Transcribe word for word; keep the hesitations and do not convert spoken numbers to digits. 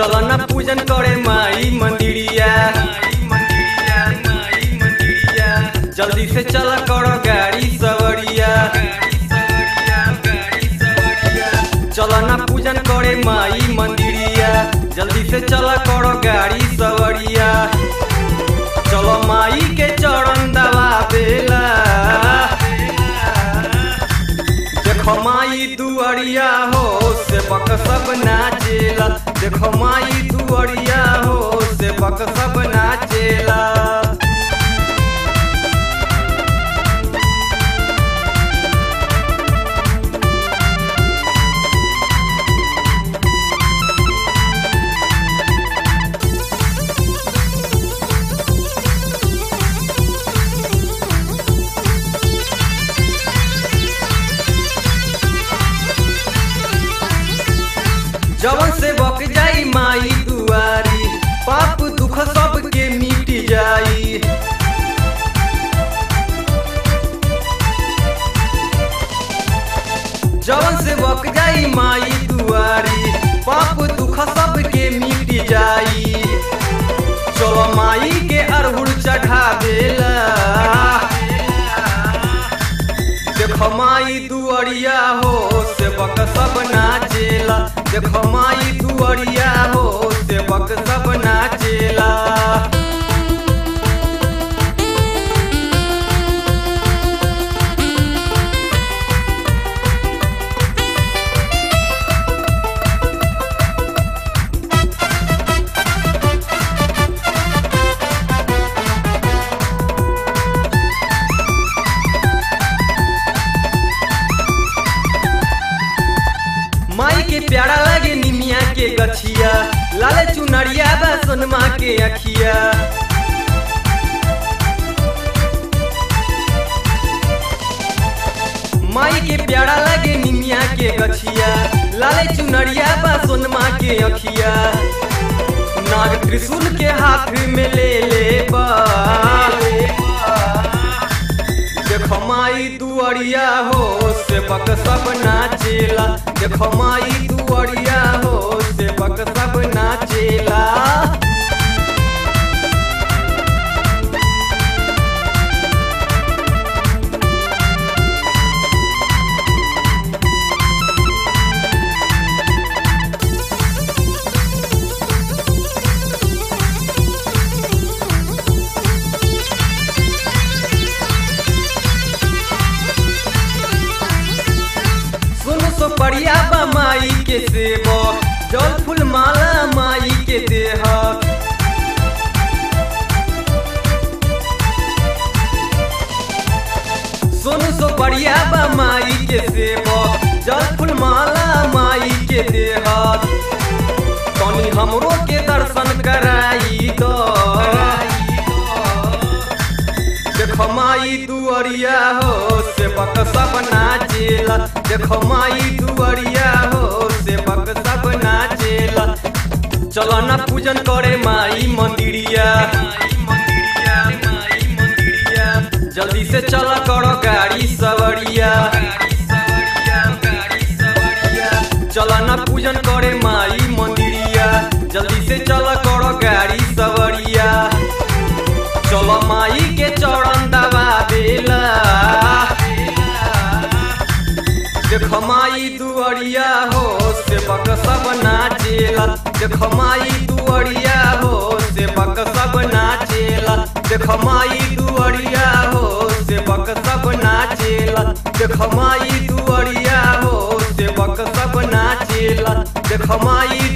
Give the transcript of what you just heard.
चलो ना पूजन करे माई मंदिरिया, जल्दी से चला करो गाड़ी सवरिया। चलो ना पूजन करे माई मंदिरिया, जल्दी से चला करो गाड़ी सवरिया। चलो माई के चरण दबा बेला, देखो माई दुआरिया हो सेवक सब नाचेला। देखो माई दुआरिया हो सेवक सब नाचेला। जवन से बक जाई माई दुआरी, पाप दुख सब के मिट जाई। जवन से बक जाई माई दुआरी, पाप दुख सब के मिट जाई। चलो माई के अरहुल चढ़ावेला, देखो माई दुआरिया हो सेवक सब नाचेला। देखो माई दुआरिया हो सेवक सब नाचेला। माई के प्यारा लगे निमिया के गछिया, लाले चुनरिया बा सोनमा के अखिया। माई के प्यारा लगे निमिया के गछिया, लाले चुनरिया बा सोनमा के अखिया। नाग त्रिशूल के हाथ में ले ले बा, देखो माई दुआरिया हो सेवक सब नाचेला। देखो माई दुआरिया हो सेवक सब नाचेला। सो बढ़िया बा माई के सेवक, जल फूल माला माई के देह। सोनू सो बढ़िया बा माई के सेवक, जल फूल माला माई के देह। तनी हमरो के दर्शन कराई दो, देखो माई दुआरिया हो सेवक सब नाचेला। देखो माई दुआरिया हो सेवक सब नाचेला। चलो ना पूजन करे माई मंदिरिया, जल्दी से चला करो गाड़ी सवरिया। चलो ना पूजन करे माई मंदिरिया, जल्दी से चला करो गाड़ी सवरिया। चलो माई के चरण दबा बेला, देखो माई दुआरिया हो सेवक सब नाचेला। देखो माई दुआरिया हो सेवक सब नाचेला। देखो माई दुआरिया हो सेवक सब नाचेला। देखो माई दुआरिया हो सेवक सब नाचेला। देखो माई